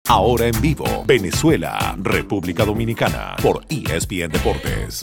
Ahora en vivo, Venezuela, República Dominicana, por ESPN Deportes.